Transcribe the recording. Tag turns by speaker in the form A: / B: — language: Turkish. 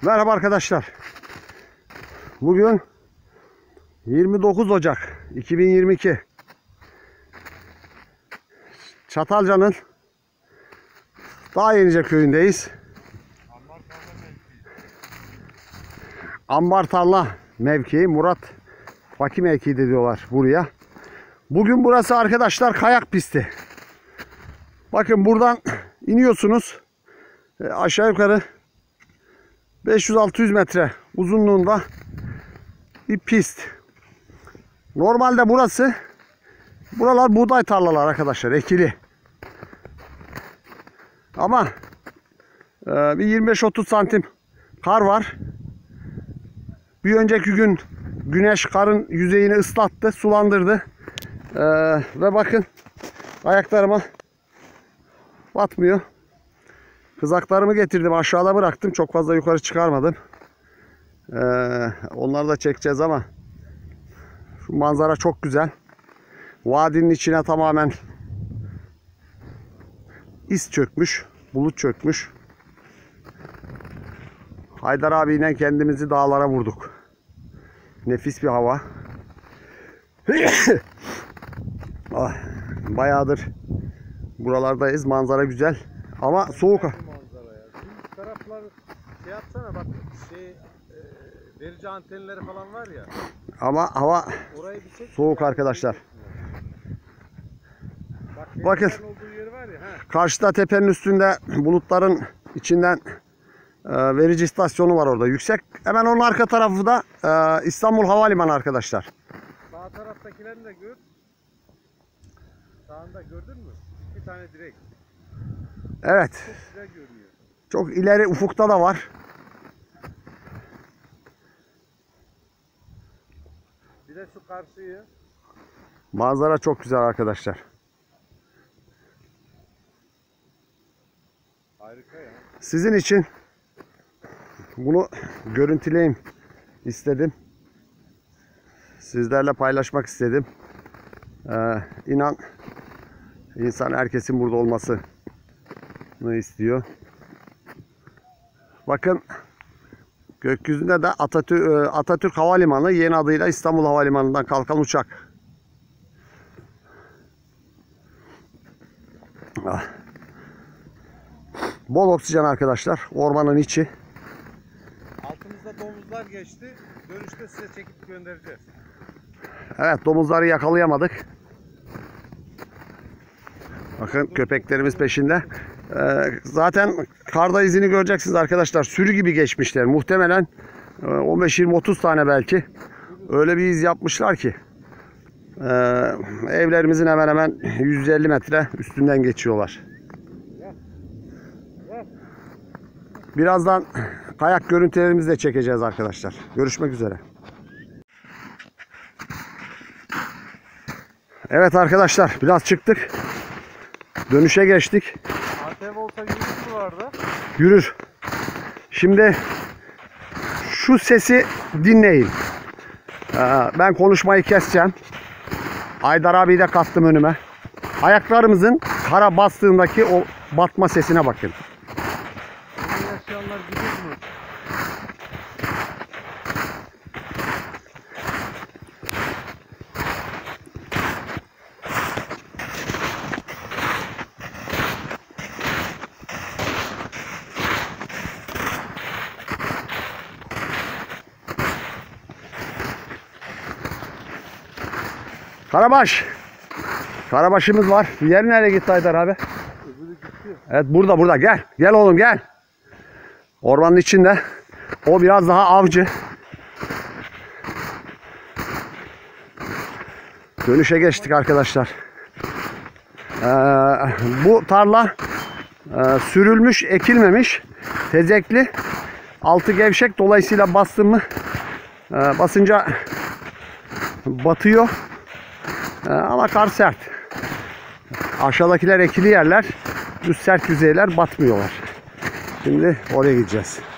A: Merhaba arkadaşlar. Bugün 29 Ocak 2022. Çatalca'nın Dağyenice köyündeyiz. Ambar tarla mevkii, Murat Faki mevkii de diyorlar buraya. Bugün burası arkadaşlar kayak pisti. Bakın buradan iniyorsunuz. Aşağı yukarı 500-600 metre uzunluğunda bir pist. Normalde buralar buğday tarlalar arkadaşlar, ekili. Ama bir 25-30 santim kar var. Bir önceki gün güneş karın yüzeyini ıslattı, sulandırdı. Ve bakın ayaklarıma batmıyor. Kızaklarımı getirdim, aşağıda bıraktım. Çok fazla yukarı çıkarmadım. Onları da çekeceğiz ama şu manzara çok güzel. Vadinin içine tamamen is çökmüş, bulut çökmüş. Haydar abiyle kendimizi dağlara vurduk. Nefis bir hava. Bayağıdır buralardayız. Manzara güzel ama soğuk.
B: Taraflar şey yapsana bak, verici antenleri falan var ya.
A: Ama hava soğuk arkadaşlar. Bakın karşıda tepenin üstünde bulutların içinden verici istasyonu var orada yüksek. Hemen onun arka tarafı da İstanbul Havalimanı arkadaşlar.
B: Sağ taraftakilerini de gör. Sağında gördün mü? Bir tane direk.
A: Evet.
B: Çok güzel görünüyor.
A: Çok ileri ufukta da var.
B: Bir de şu karşıyı.
A: Manzara çok güzel arkadaşlar.
B: Harika ya.
A: Sizin için bunu görüntüleyeyim istedim. Sizlerle paylaşmak istedim. İnan insan herkesin burada olmasını istiyor. Bakın gökyüzünde de Atatürk Havalimanı, yeni adıyla İstanbul Havalimanı'ndan kalkan uçak. Bol oksijen arkadaşlar. Ormanın içi.
B: Altımızda domuzlar geçti. Dönüşte size çekip göndereceğiz.
A: Evet, domuzları yakalayamadık. Bakın köpeklerimiz peşinde. Zaten karda izini göreceksiniz arkadaşlar. Sürü gibi geçmişler. Muhtemelen 15-20-30 tane belki. Öyle bir iz yapmışlar ki. Evlerimizin hemen hemen 150 metre üstünden geçiyorlar. Birazdan kayak görüntülerimizi de çekeceğiz arkadaşlar. Görüşmek üzere. Evet arkadaşlar, biraz çıktık. Dönüşe geçtik.
B: ATV olsa yürür mü vardı?
A: Yürür. Şimdi şu sesi dinleyin. Ben konuşmayı keseceğim. Haydar abiyi de kattım önüme. Ayaklarımızın kara bastığındaki o batma sesine bakın.
B: Burada yaşayanlar gidiyor mu?
A: Karabaş. Karabaşımız var. Diğeri nereye gitti Haydar abi?
B: Öbürü gitti.
A: Evet, burada. Gel. Gel oğlum gel. Ormanın içinde. O biraz daha avcı. Dönüşe geçtik arkadaşlar. Bu tarla sürülmüş, ekilmemiş. Tezekli. Altı gevşek. Dolayısıyla bastım mı basınca batıyor. Ama kar sert. Aşağıdakiler ekili yerler. Üst sert yüzeyler batmıyorlar. Şimdi oraya gideceğiz.